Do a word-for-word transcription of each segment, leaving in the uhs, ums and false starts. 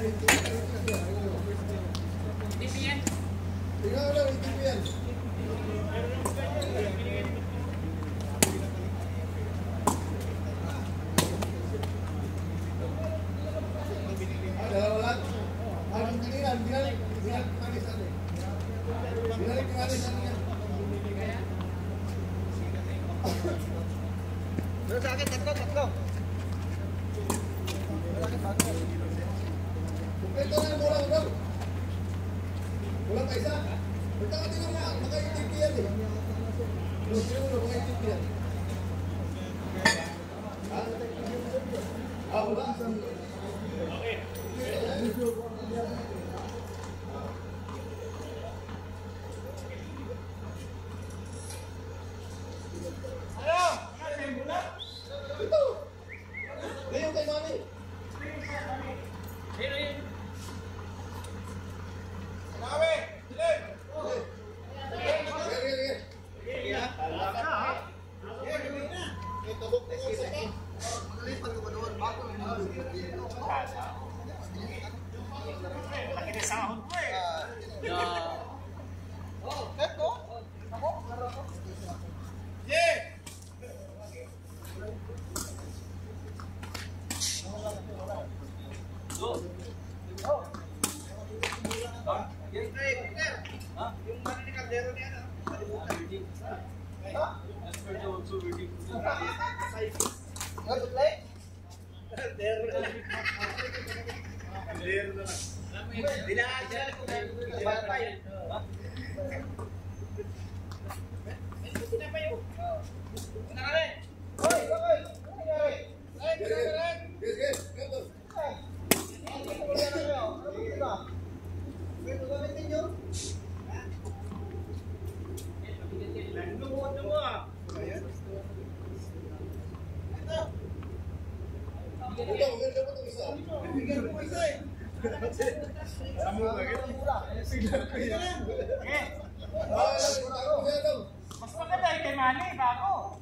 Mas maganda yung kay Manny, bago.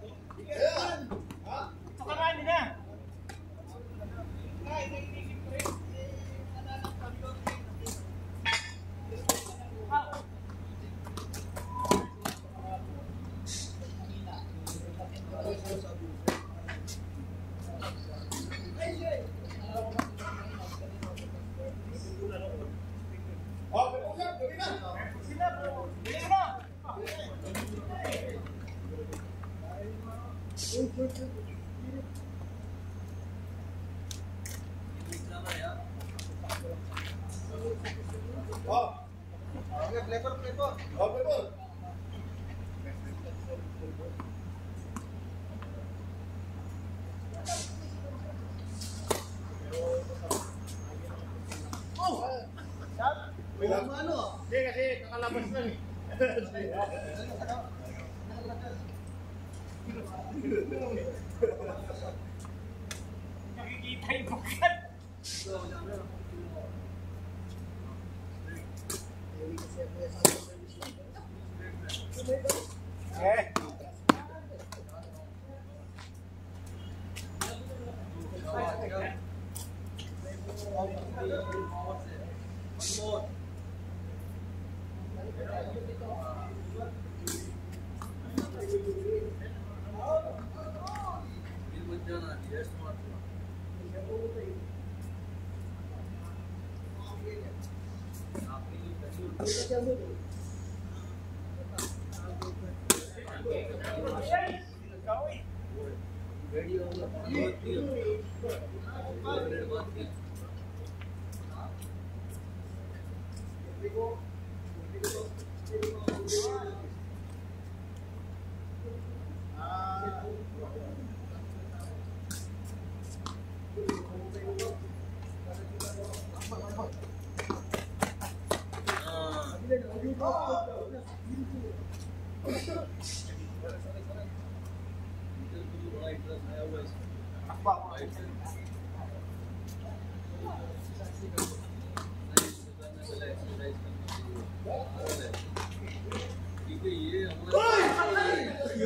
Ito ka Manny na. Hindi kasi kakalabas lang eh. Nakikita yung bukat. Eh.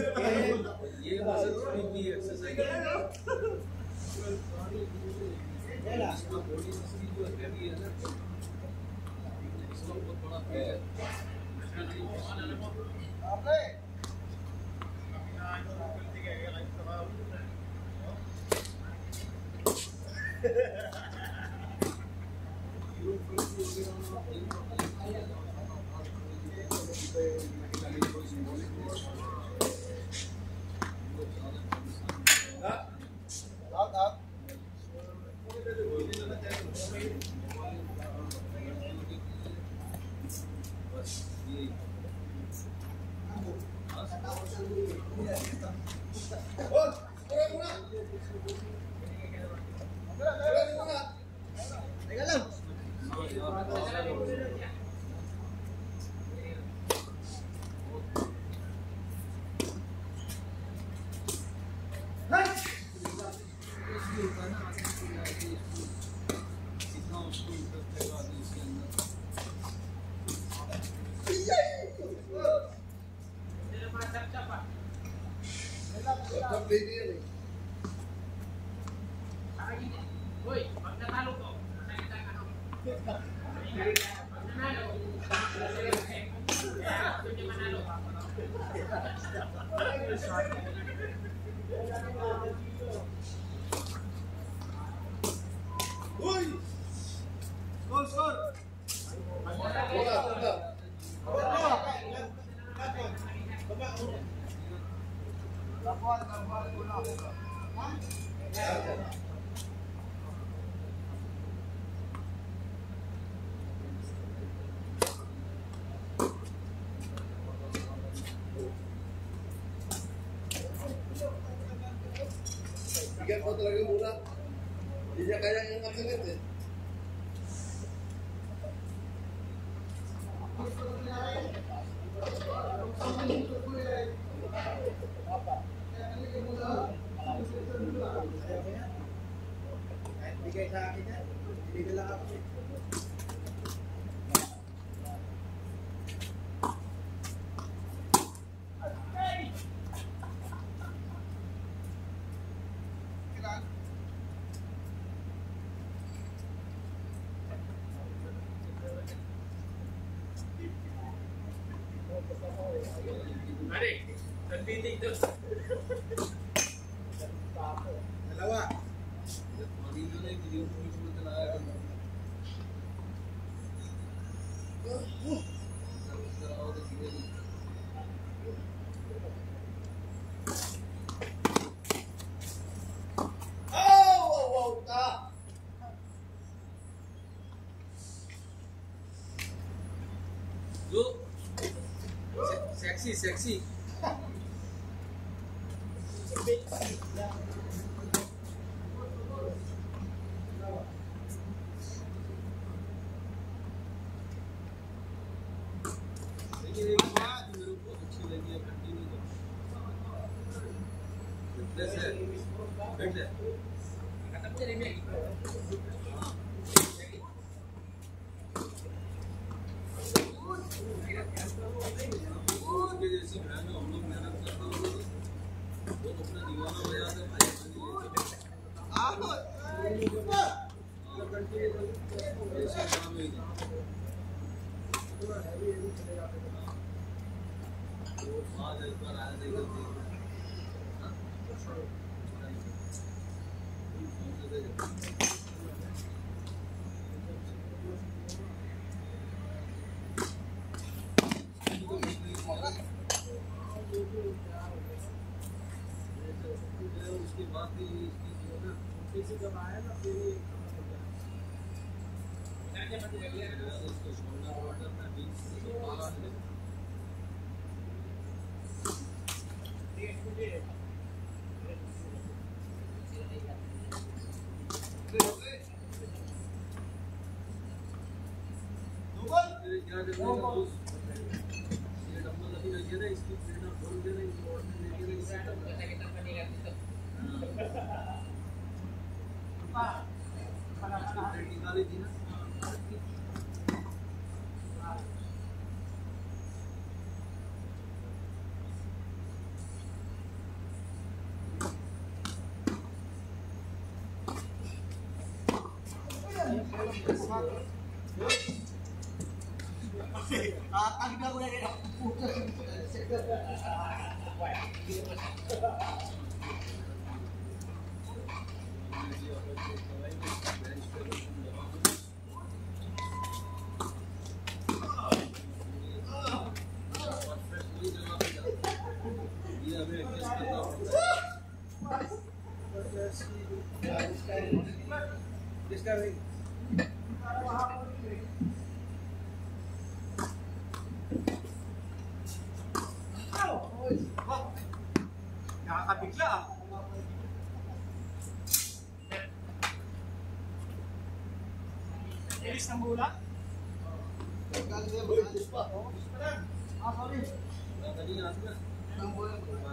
ये इसका बॉडी मसली जो हैवी है ना, इसका बहुत बड़ा पेड़ है। Tiga foto lagi murah. Dia kayak yang ngasih itu. Bigay sa akin yan. Bigay lang ako. Mari, tertitik tu. Dalawa. Seksi, seksi. लेकिन एक बात मेरे को अच्छी लगी है, कंटिन्यू फिटनेस है, फिट है। Kata pun jadi Maggi. उसके जैसी बहन हम लोग मेहनत करते हैं, वो अपना दीवाना हो जाता है भाई। ऐसा काम है आज एक बार आया देखा उसके बाद भी किसी जब आया ना फिर उसको छोड़ना पड़ता है बीच से बाहर है। क्या ये डंबल अभी लगे ना, इसकी प्रेरणा बोल दे रही है और में लगे रही है। निकाली थी ना Kakak aku dari Nakakabigla ah. Ilis ng bola? Ah, sorry. Tadi nga na. Ang bola.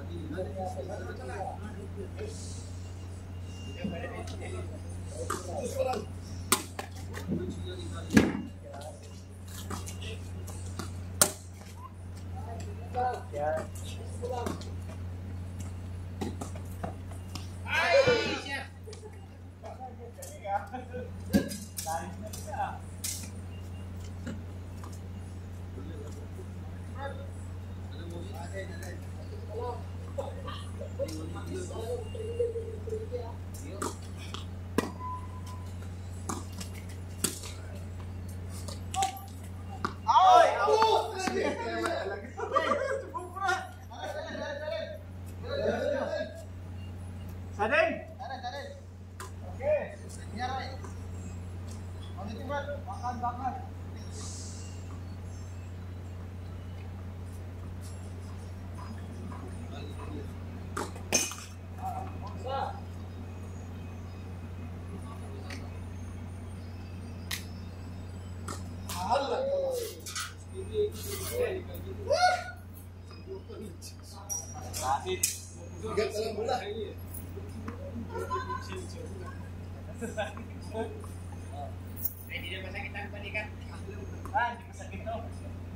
Sadeng! Tarik, tarik. Oke. Biar, Ray. Mau ditimbang? Makan, makan. Tiga dalam bola. Eh, di rumah sakit tanpa nikah. Ah, di rumah sakit tuh.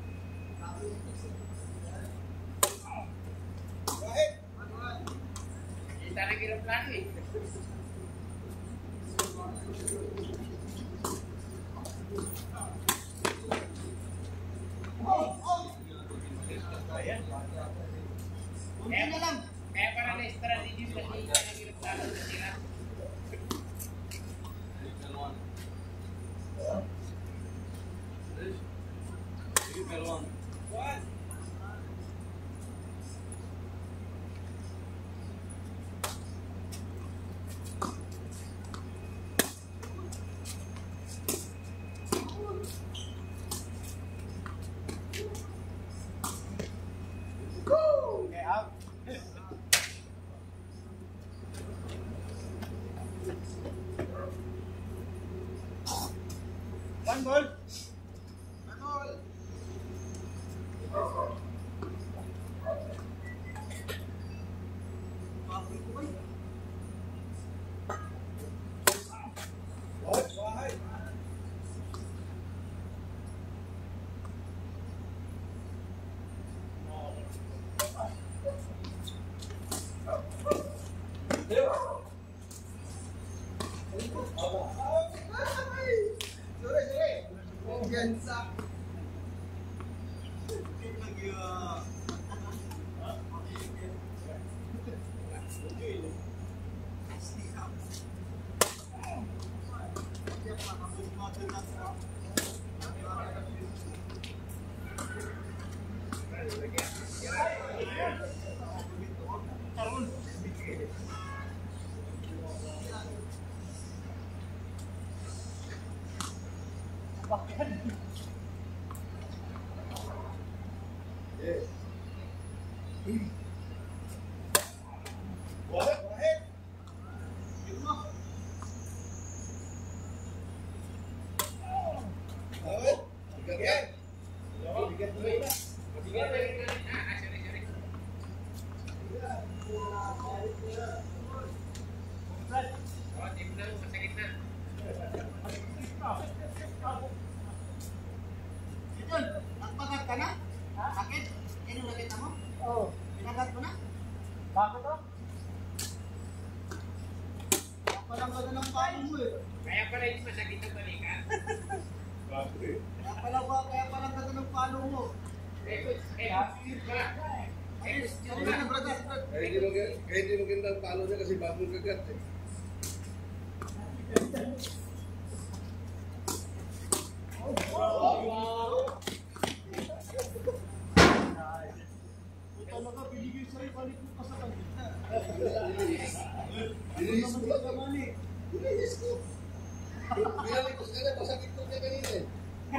Kita lagi lagi. Kunci dalam. Kayak para Leicester di sini lagi lagi lagi kecil. Okay, out. One goal. Manol. Sore, sore. Gensa. Lagi ah. Oh, tim na rumah sakit na. Idol, nagpagat ka na? Sakit? Yan yung nakita mo? Oh, Pinagat mo na? bakit to? Ako lang ganda ng palo mo eh. Kaya pala hindi masakit ang balikan. Kaya pala ba, kaya pala ang ganda ng palo mo. Eh, eh, eh, ba? Eh, Ayos, yun na, brother. Kaya hindi maganda, kaya hindi maganda ang palo niya kasi bagong kagat eh. Talaga, binigay sa'yo, balik mo pa sa kanila. Bilis ko lang. Naman eh. Bilis ko. Binalik ko sa kanya, masakit ko niya kanina eh.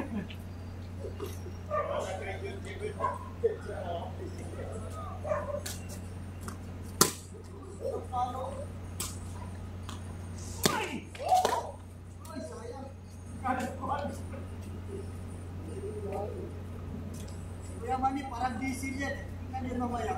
Ay, sayang. Kuya Manny, parang diesel yan eh. Tingnan yun mamaya.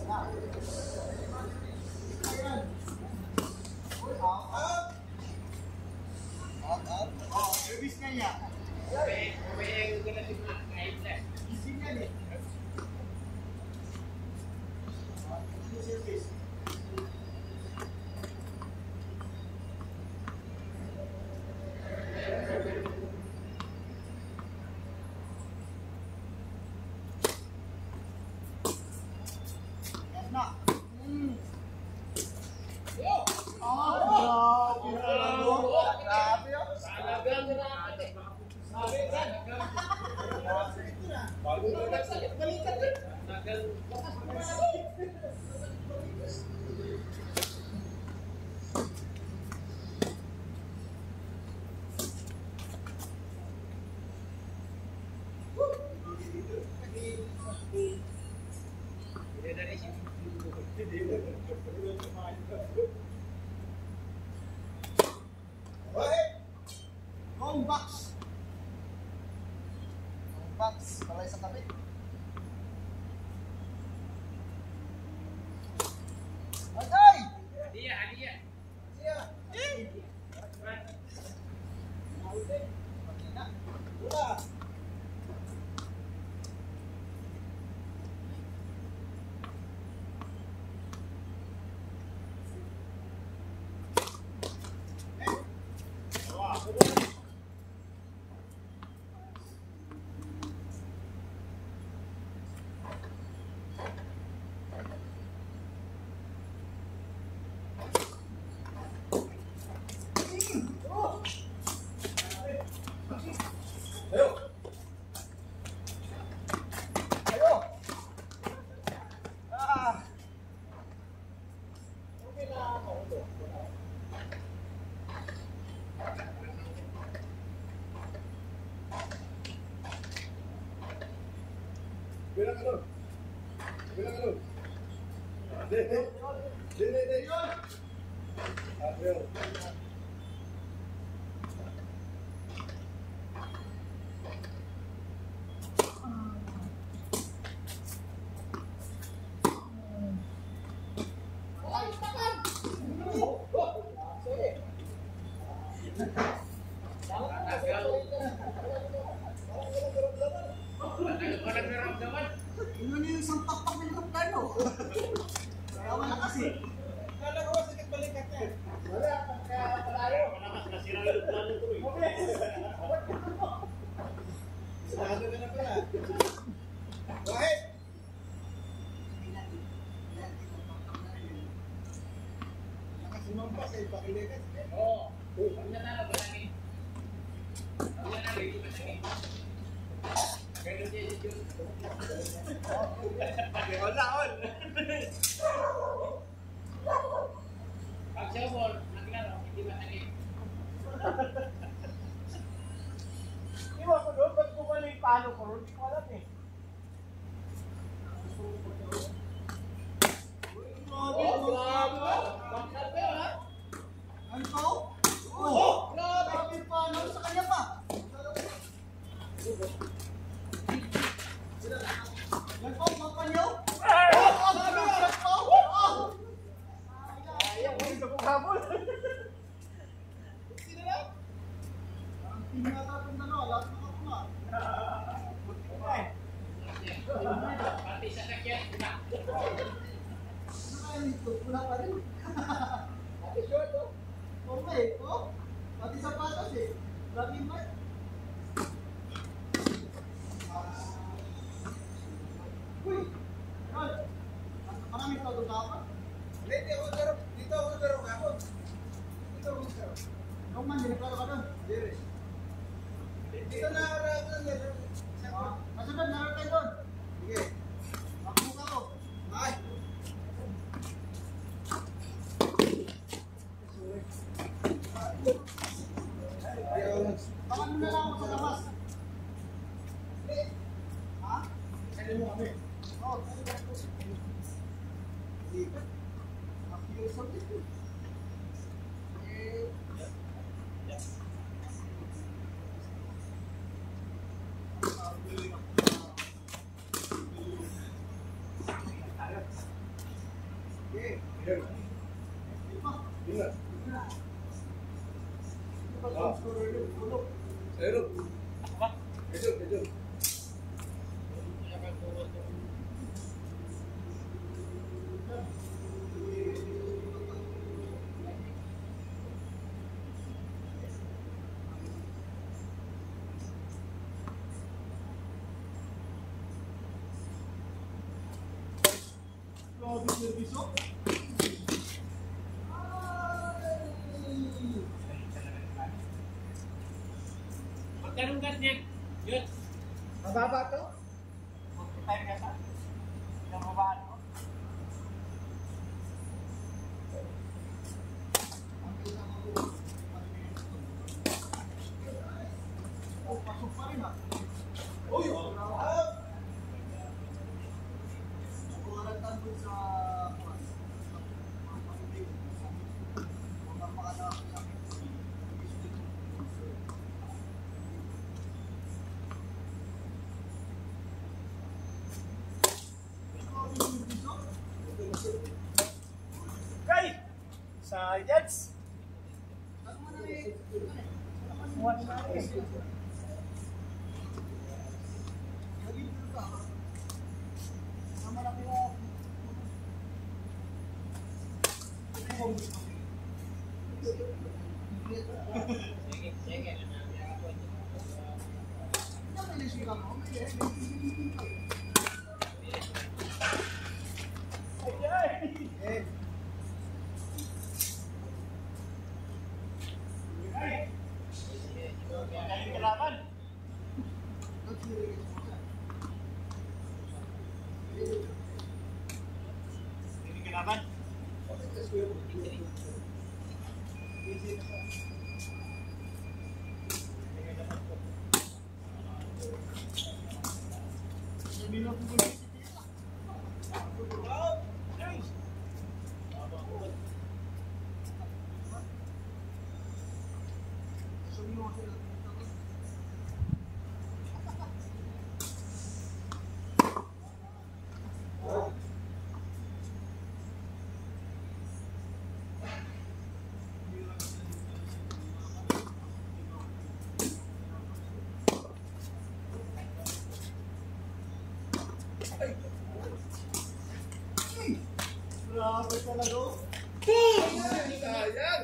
Ayan. Out, out. Out, out. Oh, service na niya. eh, eh, ko na si Mark, kahit na. Diesel yan eh. Diesel service. Yan na. Mm. Ah, grabe. Grabe oh. Talagang nakakit. Bagong kagat. Talagang hindi na rin si Wrong box. Wrong box. Palay sa tabi. Agay! Hadiah, hadiah. Siya. Wala. Ayo! Ayo! Ah! Okay na ako. Bilang ka doon. Bilang ka doon. Di, di. Di, di, di. Ah, Bill. Walang naramdaman. Yun na yung isang pakpak ng tukano. Kaya wala kasi. Kala ko kasi nagbalikat niya. Wala, kaya palayo. Wala mas nasira yung plano ko eh. Sarado ka na pala. Wahid! Sumampas eh, pakilikat. Oo. Pag nanalo, masakit. Pag nanalo, hindi masakit. Ganun din yun. Wala, all. Pag sa ball, naglaro, hindi masakit. Iwan ko doon, ba't kung ano yung palo ko? Hindi ko alam eh. Oh, grabe. Bakit ba yun, ha? Ano to? Oh, grabe pa. Ano sa kanya pa? Yan po, mapa niyo? Oh, oh, grabe. Yan po. Oh. Ayaw, hindi ko habol. Sino na? Parang tinatapon na no. Alam mo ako nga. Pati sa sakyan, wala. Ano kaya nito? Wala pa rin. Ate short oh. Oo nga eh. Oo. Pati sapatos eh. Grabe mo eh. Uy! Rod! Maraming tawag ka pa? Hindi, ako laro. Dito ako laro ako. Dito ako laro. Nung man, diniklaro ka doon. Dire. Dito na ako laro. Masunod, naroon tayo doon. Sige. Magbuka ko. Ay! Baka nyo na lang ako sa labas. Ha? Sali mo kami. Oo. Lipat. Makiusap dito. Eh. Okay. Here. Lima. Tingnan. Ito ba ang score ulit? Tulog. Ayun. Medyo, medyo. Grabe serviso. Magkanong gas niya? Yun. Mababa to? Mag-time ka sa? Ilang babaan mo? Oh, pasok pa rin ah. Uy! Ah! Nakuharatan doon sa kuwan. Mga pamilya. Mga panganak sa akin. Kay! Science! One na eh. Sige, sige. Eh. Galing kalaban. Galing kalaban. Grabe talaga. Sayang!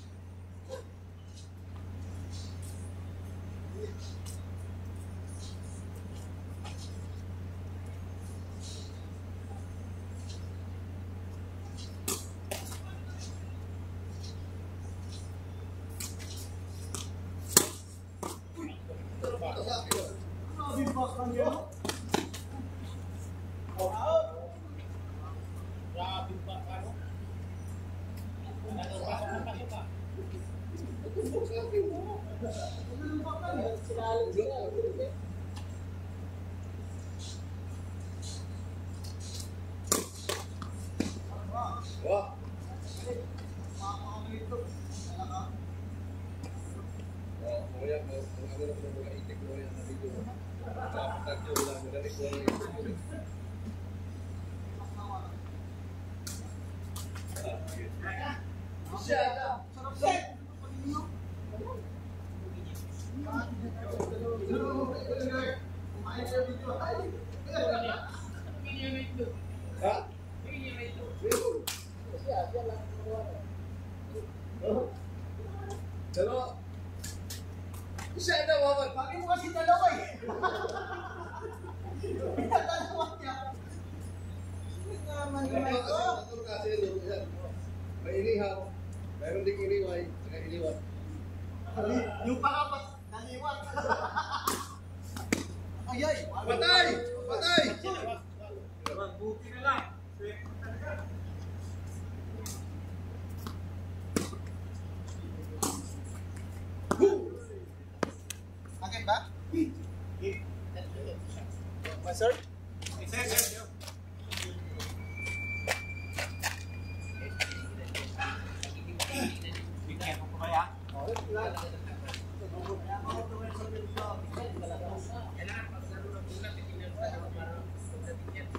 Grabe ba kanya? Grabe ba ano? Ano ba ano pa pa? Wah! Oh, kuya, mau mengambil beberapa itik kuya na dito. Dapat ko lang dari kuya. Sarap sa. Ha? Dalawa. Isa na, wawan. Bakit mo kasi dalawa eh? Dalawa niya. Naman naman ito. Ito kasi laro yan. May inihaw. Mayroon ding iniway. Saka iniwat. Yung pangapat, naliwat. Ayay! Patay! Patay! Buti na lang. Akin ba? Master? Isa, isa. Bigyan ko pa kaya? Kailangan paglaro ng bulat, titignan sa laro para pagdating yan.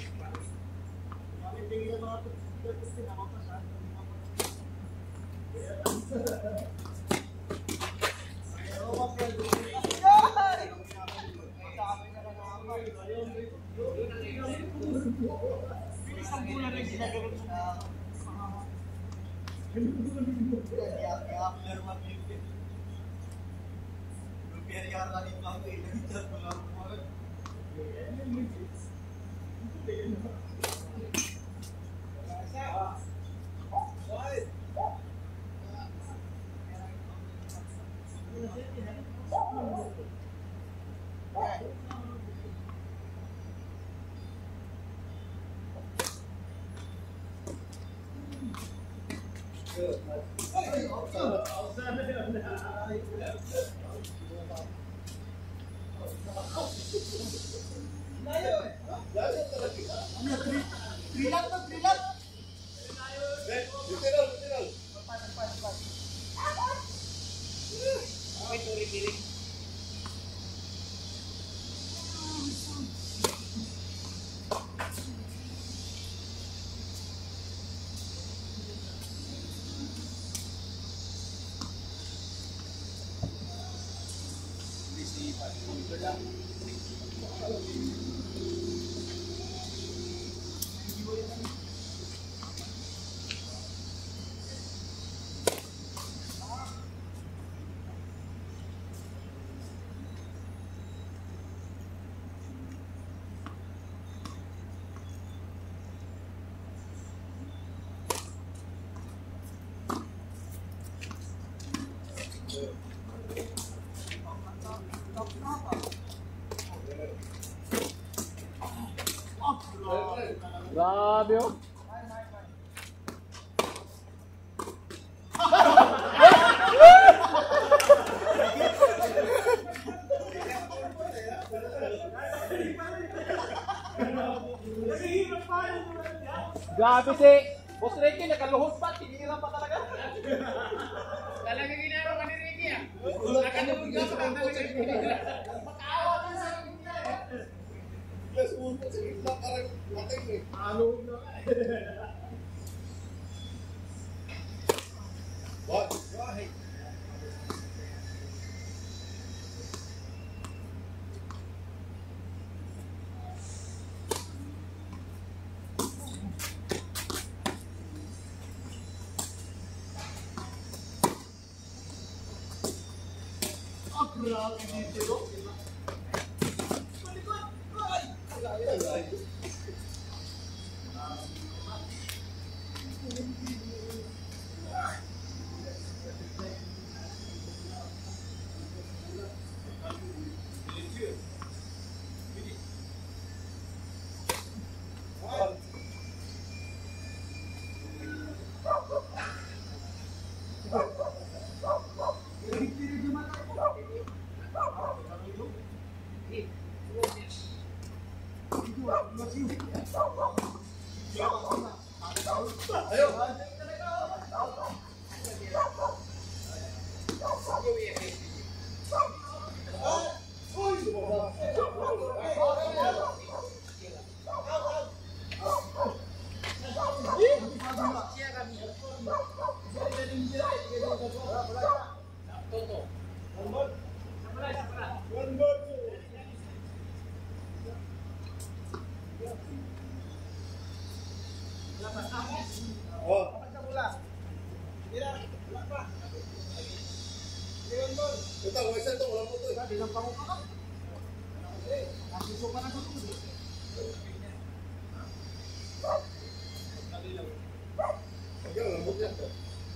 Trilat to, trilat! Literal, literal. Okay, sorry, Billy. Grabe oh. Grabe si Boss Ricky, nakaluhod pa, tinigilan pa talaga. Talaga ginagawa ka ni Ricky ah. Nakatulog ka pa talaga. Makaawa ka sa Yes, unta sa gitna parang mating eh. Ano na? What? Why? Oh. Ito, may isa ito, walang puto eh. Sabi ng pangupa ka. Nasuso ka na sa tulo. Yan, walang puto yan.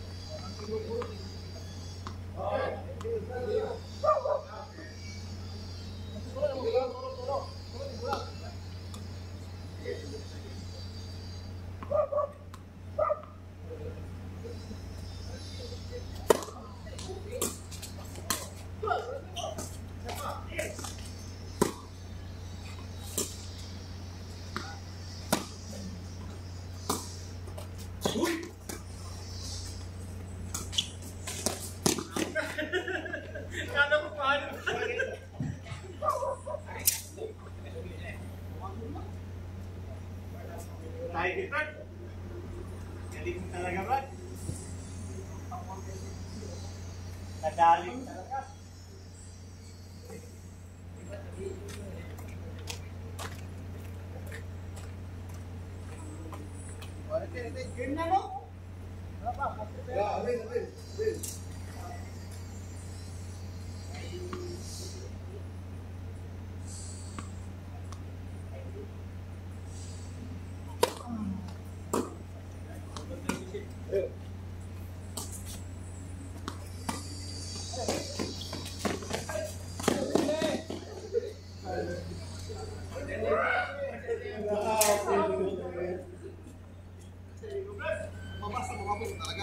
Kala ko paano. Tayo kita. Galing mo talaga ba? Nadaling talaga. Game na no? Ya, amin, amin, amin. Ayo. Mabasa mo kapit talaga.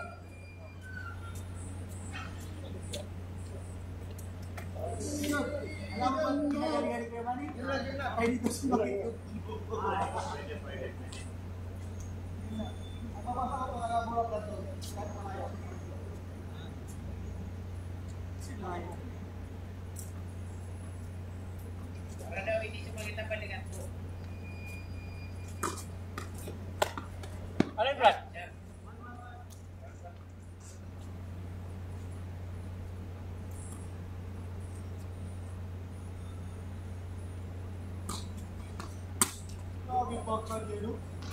Alam mo ba kung ginagaling kayo man eh? Ay dito sa bakit. Mabasa ko talaga mula pa ito. Sinayo. Para daw hindi siya makita balikan ko. Ano yung Brad? Yeah. Lagi pa ka dito.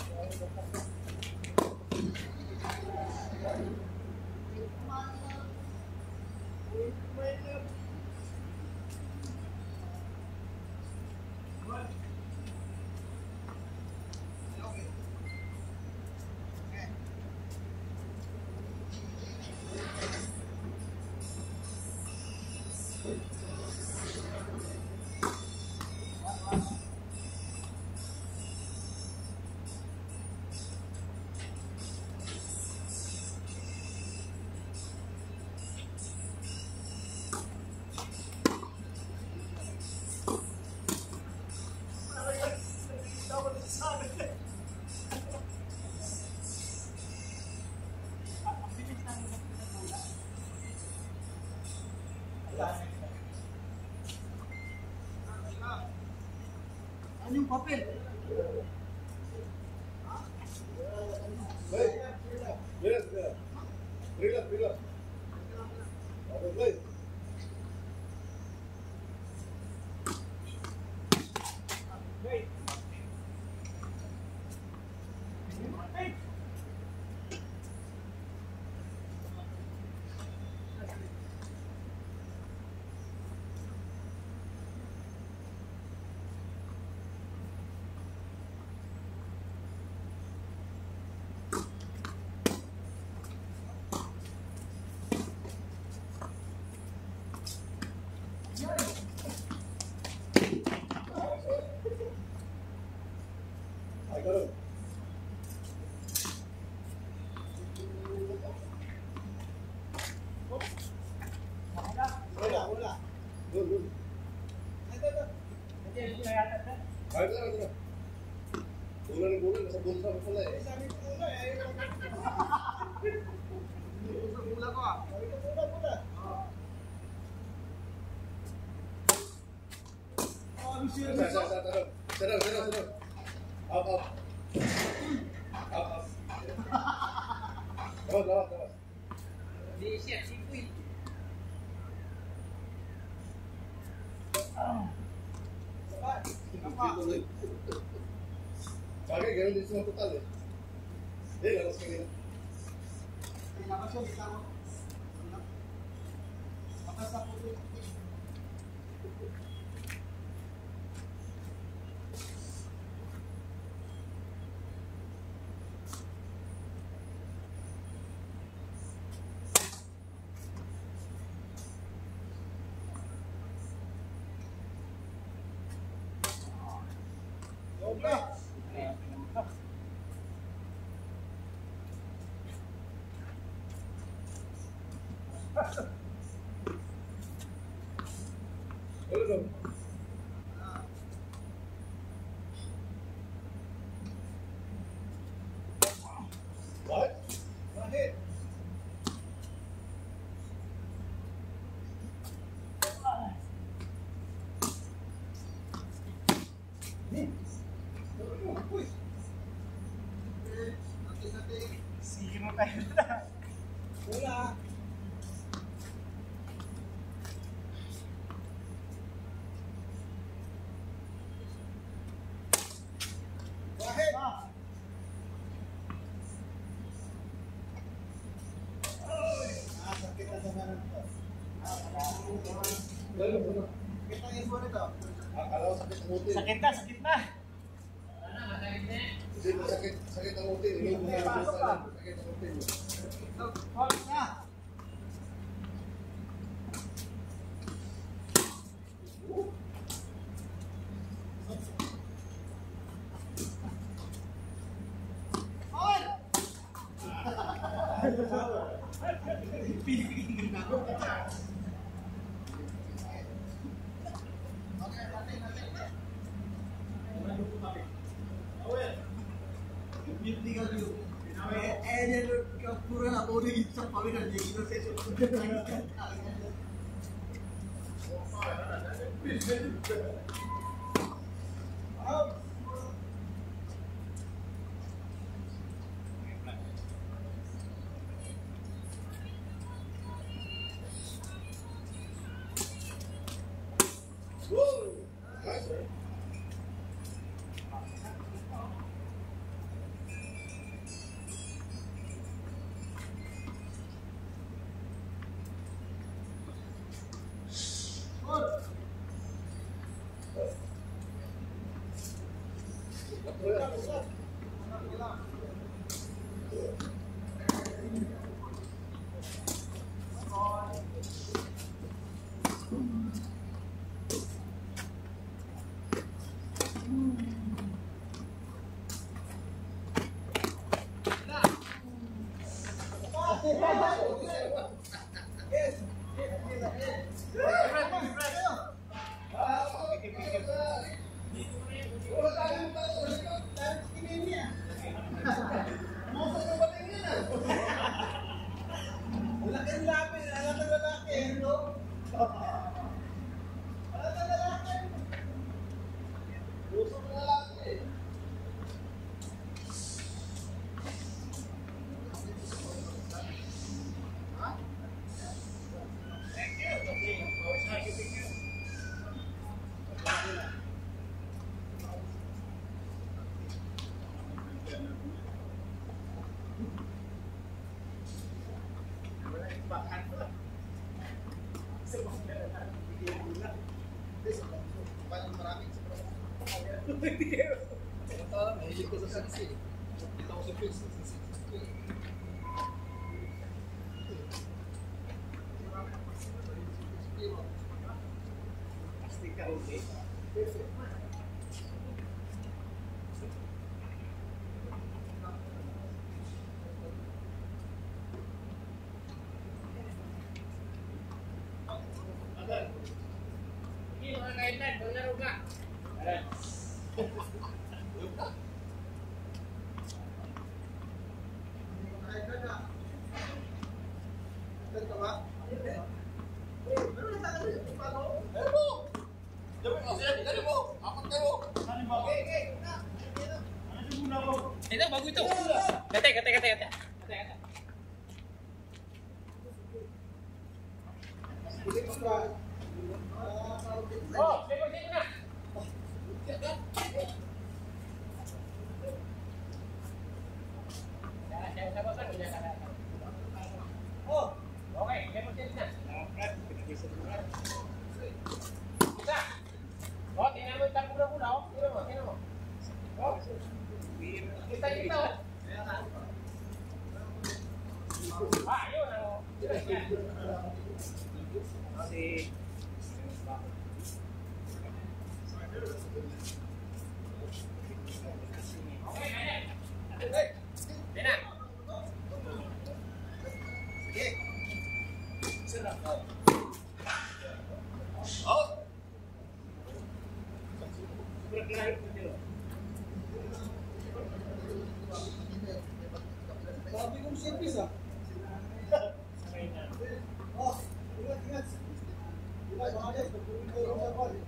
Ano yung papel? Hey, relax, relax. Relax, relax. Okay, play. Ay, karon. Wala, wala. Dun, dun. Hindi, hindi na yata siya. Ay, tara, tara. Bulan ng bulan, nasa bulsa ko pala eh. Sabi ko una eh. Bula ko ah. Sabi ko una, una. Oh, I'm serious. Sa, sa, sa, tara. Sarang, sarang, sarang. Up, up. Up, up. Lawas, lawas, lawas. Di siya, si Queen. Bagay, ganun din sa total eh. Eh, lalas ka nila. Pinakasyon, kita mo. Basta puti. Sobra. Ano daw? What? Bakit? Sige mo tayo na. Wala. Bakit? Ah. Ah, sakit na naman ito. Lalo mo na. Sakit na yung buwan ito. Akala ko sakit ang utin. Sakit na, sakit na. Ano, masakit na eh. Hindi mo sakit, sakit ang utin. Hindi mo Pasok sakit ka. sakit ang utin. Hold na. Hold! Pinakinggan ako. Okay, natin, natin. Hindi ka view. Eh, eh, yan, pura na po rin sa paminan. Yung ino sa ito. Whoa! Nice, sir. Hold! Sige, mga kaitan, maglaro ka. Ayan. Ito, bago ito. Kate, kate, kate, kate. Kate, kate. Oh, seko, seko na. Jangan, jangan sabar, sabar, jangan sabar. Oh, Oke, seko, seko na. Ah, yun ang... Si... Okay, ganyan. Yan na. Sige. Sarap. Oh! Sabi kong service ah. Oh, ingat, ingat. Ingat, mga guys. Pagpunin ko yung mga ball.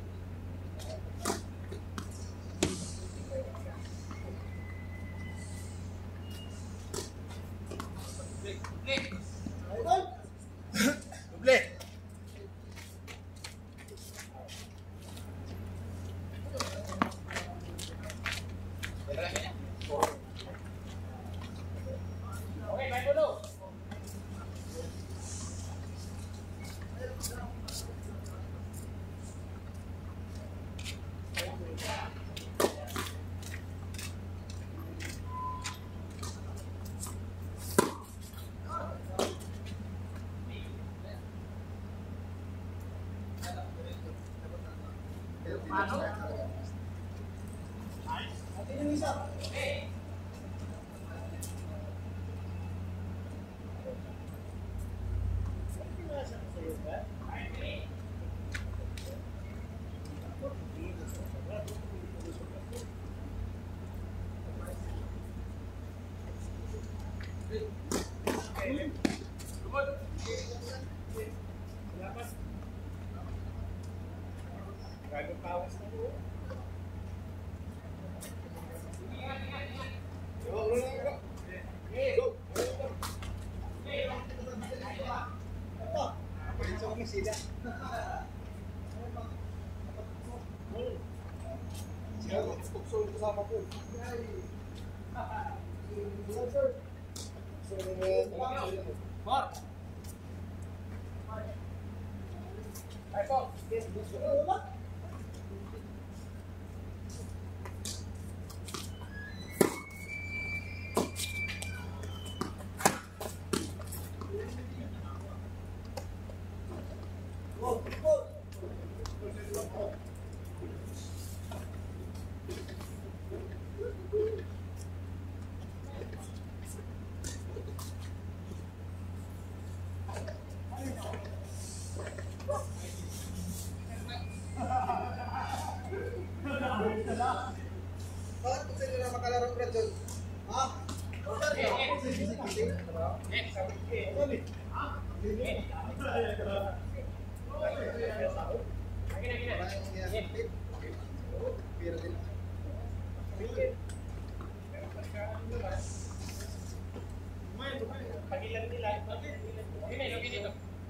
Idol! Doble. Okay, bye dulu. Atin yung isa. Kaya pawas na po. Go, go, go. Go. Palit sa kami sila. Siya, tukso yung kasama ko. Sir. So, eh, Mor. Ay po. Yes, gusto ko naman. Go, go. Bakit kung sino na makalaro ka dyan? Ha? Eh, eh. Eh, sabi ko eh. Eh. Gina, gina. Eh. Pero din. Pagilan nila. Gina, gina dito.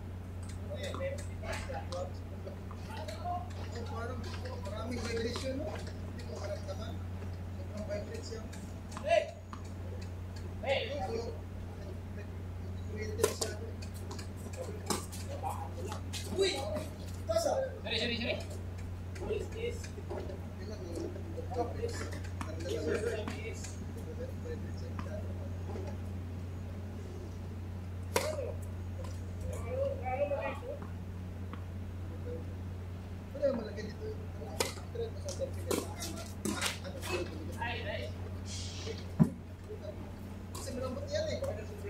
Oh, parang maraming vibration, no? Hindi ko maramdaman. Sobrang vibration. Eh. Eh. Pero, creative siya. Uy! Tasa! Sorry, sorry, sorry. Tingnan mo, vibration. Wala yung malagay dito. Trend mo sa certificate. Ano po ito? Ay, ay. Kasi malambot yan eh.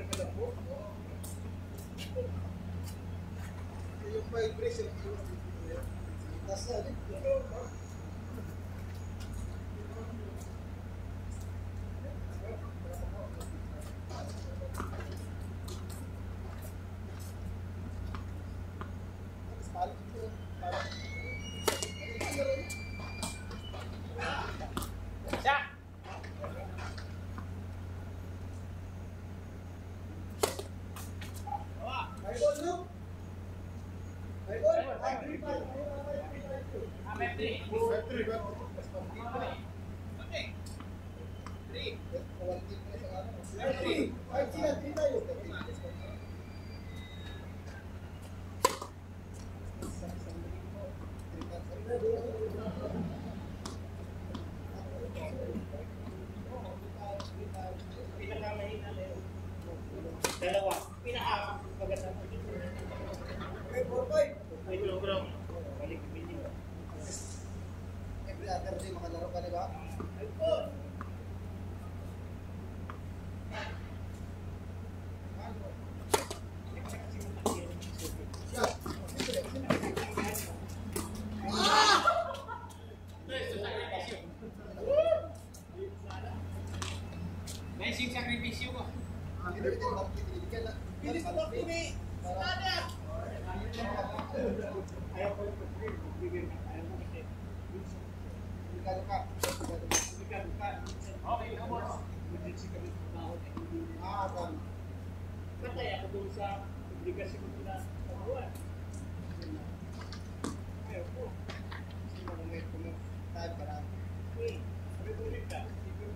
Yung vibration. Tapos na, Siya. Idol, no? Idol, ay, three, five. Ah, may three. five three ba? Okay. three. Kawantin mo sa ano. Five, three. Five, sila, three tayo. Dalawa. Bilis ko ba kini? Sada! Ayaw ko yung pagkakit. Bibigyan ka. Ayaw ko kasi. Bigado ka. Bigado ka. Okay, come on. Emergency kami sa tao. Ah, tama. Patay ako doon sa obligasyon ko na pagbuwan. Ayaw ko. Kasi mga may pumuntahan ka lang. Hmm. Sabi ko ulit ka.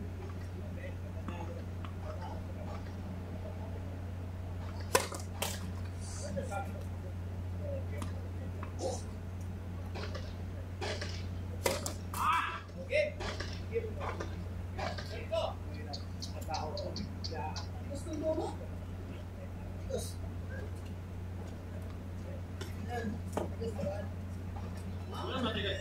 Ah! Okay. Ito. Gusto mo ba? Yes. Wala matigas.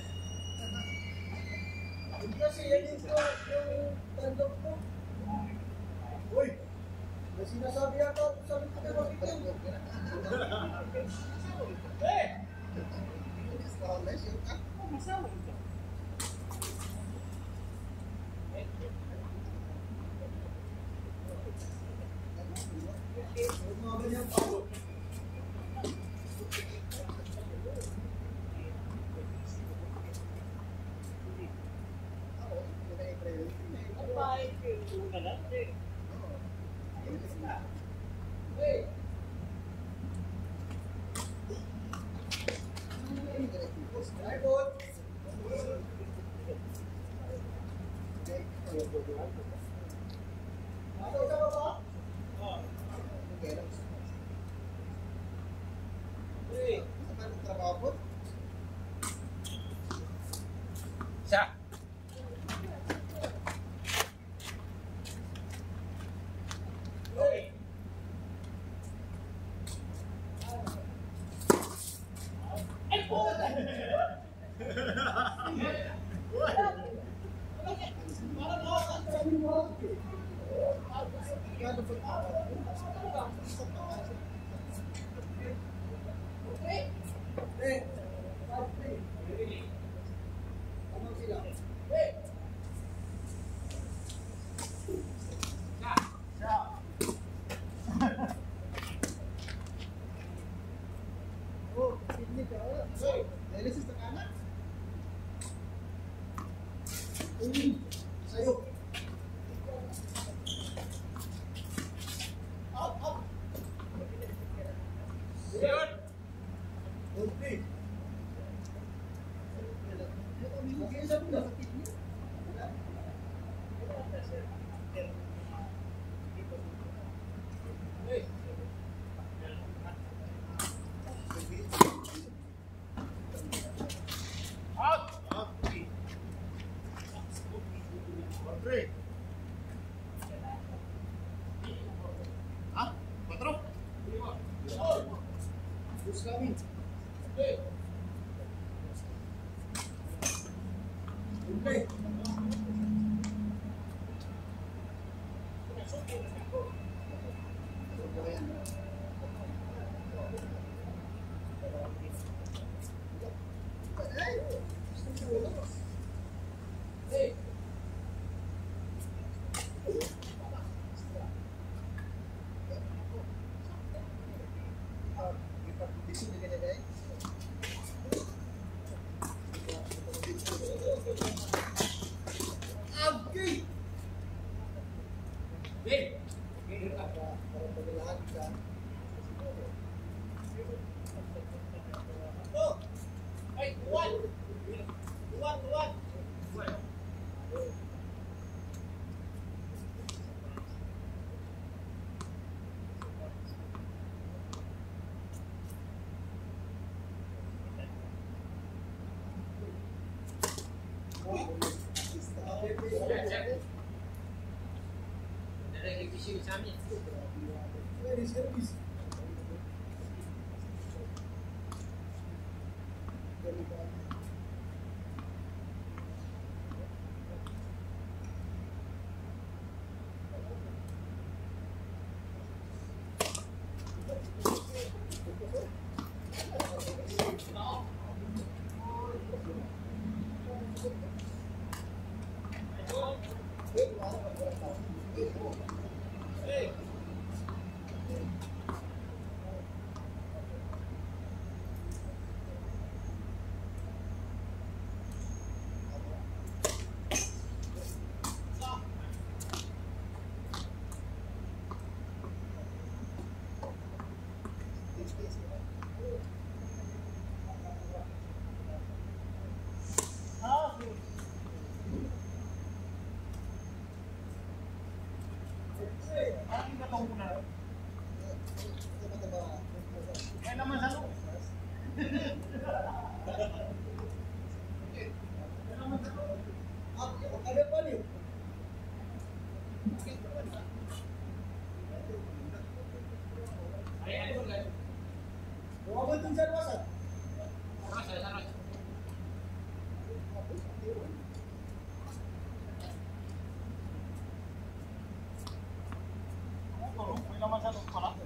Hindi kasi yan yung yung tandok ko. Uy! May sinasabi yata ako sa likod ng makikin. Eh! Masawa ito. Mga ganyan palo. Isa. Hey! Ay, po! Para mo, sabi mo. Eh! Eh! Ano sila? Eh! Oh, sini ka. Hey, dialysis na kanan. Uy, sayo. Up, up. Yun. Okay. Mag-isa mo na sa kidney. Hey. Out. Three. Ha? Patro? Who's coming? Hey. Okay. Hey. Okay. Hey. Oh. Hey, tuwan. Tuwan, tuwan. Ada revisi sa amin. Service, service. Hey. Ay, ano ba guys? Huwag mo dyan, wasan. Saros, ay saros. Tolong, may naman sa loob pala.